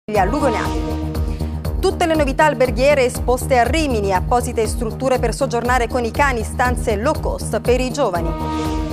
Gli alluvionati. Tutte le novità alberghiere esposte a Rimini, apposite strutture per soggiornare con i cani, stanze low cost per i giovani.